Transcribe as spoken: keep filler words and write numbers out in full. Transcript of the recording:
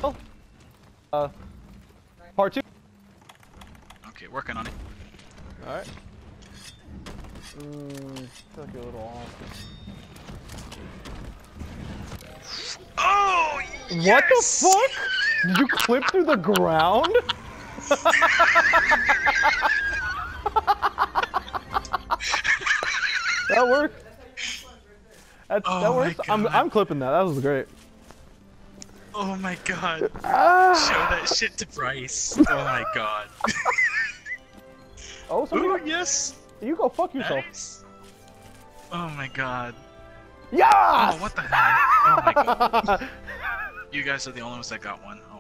Oh. Uh, part two. Okay, working on it. All right. Mm, I feel like you're a little off. Oh, yes! What the fuck? Did you clip through the ground? That worked. That's, Oh that works. I'm, I'm clipping that. That was great. Oh my god. Ah. Show that shit to Bryce. Oh my god. Oh, somebody Ooh, got... yes. You go fuck yourself. Nice. Oh my god. Yes! Oh, what the hell? Oh my god. You guys are the only ones that got one.